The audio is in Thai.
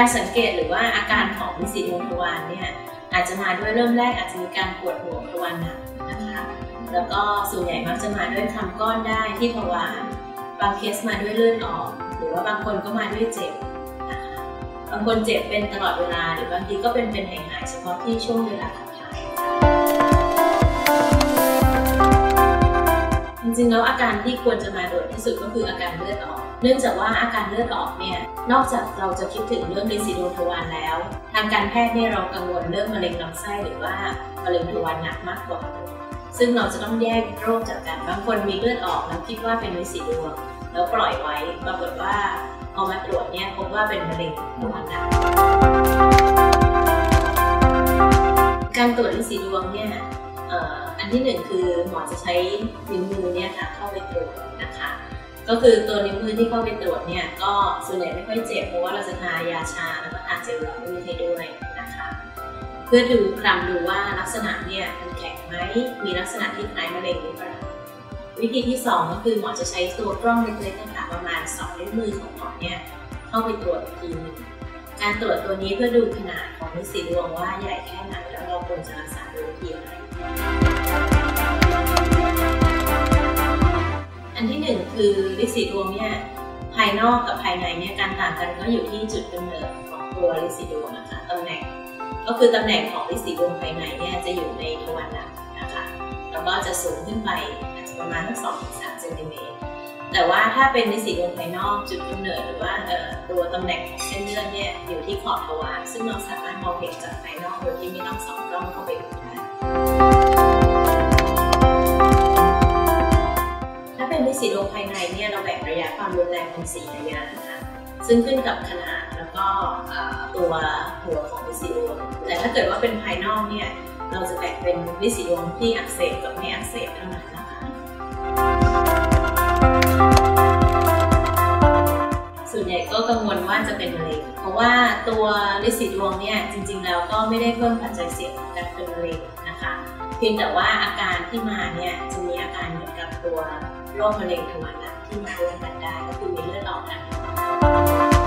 สังเกตหรือว่าอาการของฤๅษีดวงทวารเนี่ยอาจจะมาด้วยเริ่มแรกอาจจะมีการปวดหัวทวารหนักนะคะแล้วก็ส่วนใหญ่มักจะมาด้วยคำก้อนได้ที่ทวารบางเคสมาด้วยเลือดออกหรือว่าบางคนก็มาด้วยเจ็บนะคะบางคนเจ็บเป็นตลอดเวลาหรือบางทีก็เป็นหายเฉพาะที่ช่วงเวลาขับถ่ายจริงๆแล้วอาการที่ควรจะมาโดดที่สุดก็คืออาการเลือดออกเนื่องจากว่าอาการเลือดออกเนี่ยนอกจากเราจะคิดถึงเรื่องฤๅษีดวงทวารแล้วทางการแพทย์เนี่ยเรากังวลเรื่องมะเร็งลำไส้หรือว่ามะเร็งทวารหนักมากกว่าซึ่งเราจะต้องแยกโรคจากกันบางคนมีเลือดออกแล้วคิดว่าเป็นฤๅษีดวงแล้วปล่อยไว้ปรากฏว่าพอมาตรวจเนี่ยพบว่าเป็นมะเร็งทวารหนักการตรวจฤๅษีดวงเนี่ยอันที่หนึ่งคือหมอจะใช้นิ้วมือเนี่ยค่ะเข้าไปตรวจนะคะก็คือตัวนิ้วมือที่เข้าไปตรวจเนี่ยก็ส่วนใหญ่ไม่ค่อยเจ็บเพราะว่าเราจะทายาชาแล้วก็ทาเจลล้างมือให้ด้วยนะคะเพื่อดูคลำดูว่าลักษณะเนี่ยมันแข็งไหมมีลักษณะที่คล้ายมะเร็งหรือเปล่าวิธีที่2ก็คือหมอจะใช้ตัวกล้องเล็กๆนะคะประมาณ2 นิ้วมือของหมอเนี่ยเข้าไปตรวจอีกทีนึงการตรวจตัวนี้เพื่อดูขนาดของฤๅษีดวงว่าใหญ่แค่ไหนแล้วเราควรจะรักษาโดยวิธีอะไรอันที่1คือฤๅษีดวงเนี่ยภายนอกกับภายในเนี่ยการต่างกันก็อยู่ที่จุดกำเนิดของตัวฤๅษีดวงนะคะตำแหน่งก็คือตำแหน่งของฤๅษีดวงภายในเนี่ยจะอยู่ในทวารหนักนะคะแล้วก็จะสูงขึ้นไปอาจจะประมาณสัก 2-3 เซนติเมตรแต่ว่าถ้าเป็นฤๅษีดวงภายนอกจุดกำเนิดหรือว่าตัวตำแหน่งของเส้นเลือดเนี่ยอยู่ที่ขอบทวารซึ่งเราสามารถมองเห็นจากภายนอกโดยที่ไม่ต้องส่องกล้องเข้าไปดูได้ถ้าเป็นฤๅษีดวงภายในเนี่ยเราแบ่งระยะความรุนแรงเป็น4 ระยะนะคะซึ่งขึ้นกับขนาดแล้วก็ตัวหัวของฤๅษีดวงแต่ถ้าเกิดว่าเป็นภายนอกเนี่ยเราจะแบ่งเป็นฤๅษีดวงที่อักเสบกับไม่อักเสบเท่านั้นนะคะส่วนใหญ่ก็กังวลว่าจะเป็นมะเร็งเพราะว่าตัวฤๅษีดวงเนี่ยจริงๆแล้วก็ไม่ได้เพิ่มปัจจัยเสี่ยงของการเป็นมะเร็งนะคะเพียงแต่ว่าอาการที่มาเนี่ยจะมีอาการเหมือนกับตัวโรคมะเร็งทวารหนักที่มาด้วยกันได้ก็คือมีเลือดออกทาง